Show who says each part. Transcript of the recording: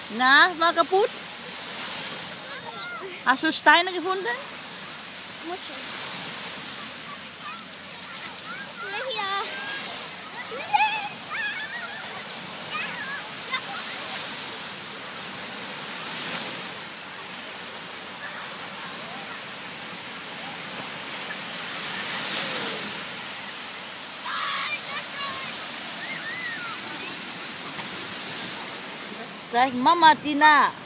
Speaker 1: Na, war kaputt? Hast du Steine gefunden?
Speaker 2: Muscheln.
Speaker 1: Sag Mama Tina.